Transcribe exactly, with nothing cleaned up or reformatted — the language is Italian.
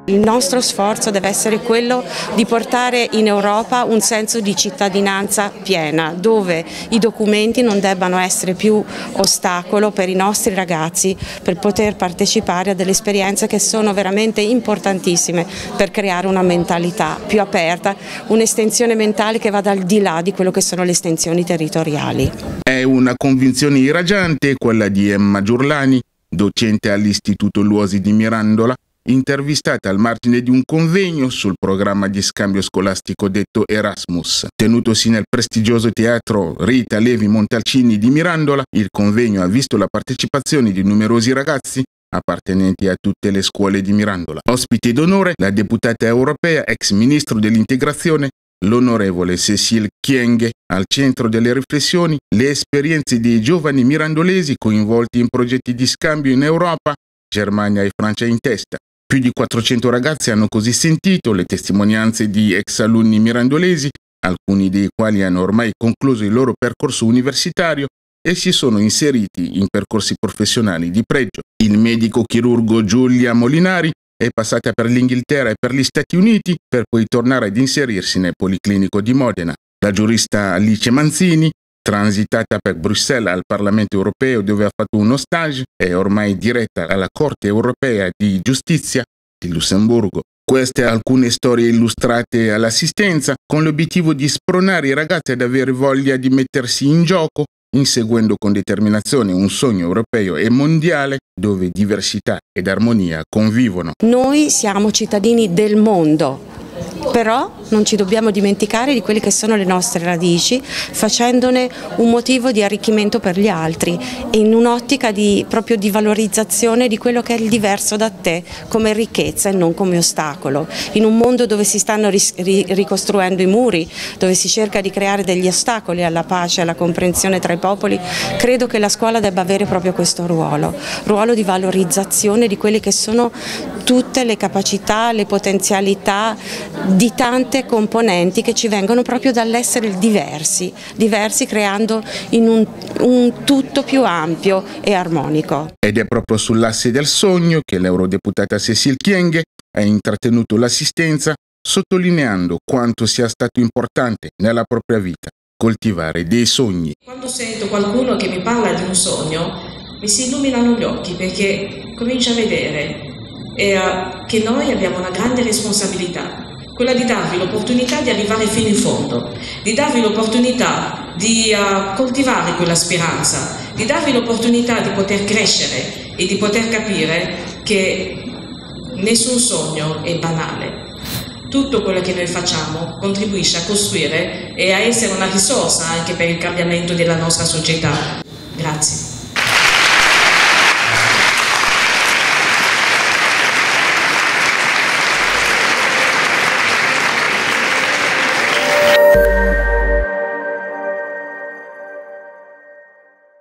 Il nostro sforzo deve essere quello di portare in Europa un senso di cittadinanza piena, dove i documenti non debbano essere più ostacolo per i nostri ragazzi per poter partecipare a delle esperienze che sono veramente importantissime per creare una mentalità più aperta, un'estensione mentale che vada al di là di quello che sono le estensioni territoriali. È una convinzione irraggiante quella di Emma Giurlani, docente all'Istituto Luosi di Mirandola, intervistata al margine di un convegno sul programma di scambio scolastico detto Erasmus. Tenutosi nel prestigioso teatro Rita Levi Montalcini di Mirandola, il convegno ha visto la partecipazione di numerosi ragazzi appartenenti a tutte le scuole di Mirandola. Ospite d'onore la deputata europea, ex ministro dell'integrazione, l'onorevole Cécile Kyenge. Al centro delle riflessioni le esperienze dei giovani mirandolesi coinvolti in progetti di scambio in Europa, Germania e Francia in testa. Più di quattrocento ragazzi hanno così sentito le testimonianze di ex alunni mirandolesi, alcuni dei quali hanno ormai concluso il loro percorso universitario e si sono inseriti in percorsi professionali di pregio. Il medico chirurgo Giulia Molinari è passata per l'Inghilterra e per gli Stati Uniti per poi tornare ad inserirsi nel Policlinico di Modena. La giurista Alice Manzini, transitata per Bruxelles al Parlamento europeo dove ha fatto uno stage, è ormai diretta alla Corte europea di giustizia di Lussemburgo. Queste alcune storie illustrate all'assistenza con l'obiettivo di spronare i ragazzi ad avere voglia di mettersi in gioco, inseguendo con determinazione un sogno europeo e mondiale dove diversità ed armonia convivono. Noi siamo cittadini del mondo, però non ci dobbiamo dimenticare di quelle che sono le nostre radici, facendone un motivo di arricchimento per gli altri e in un'ottica di, proprio di valorizzazione di quello che è il diverso da te come ricchezza e non come ostacolo. In un mondo dove si stanno ris ri ricostruendo i muri, dove si cerca di creare degli ostacoli alla pace, alla comprensione tra i popoli, credo che la scuola debba avere proprio questo ruolo, ruolo di valorizzazione di quelle che sono tutte le capacità, le potenzialità di tante componenti che ci vengono proprio dall'essere diversi, diversi creando in un, un tutto più ampio e armonico. Ed è proprio sull'asse del sogno che l'eurodeputata Cécile Kyenge ha intrattenuto l'assistenza, sottolineando quanto sia stato importante nella propria vita coltivare dei sogni. Quando sento qualcuno che mi parla di un sogno, mi si illuminano gli occhi perché comincio a vedere eh, che noi abbiamo una grande responsabilità, quella di darvi l'opportunità di arrivare fino in fondo, di darvi l'opportunità di uh, coltivare quella speranza, di darvi l'opportunità di poter crescere e di poter capire che nessun sogno è banale. Tutto quello che noi facciamo contribuisce a costruire e a essere una risorsa anche per il cambiamento della nostra società. Grazie.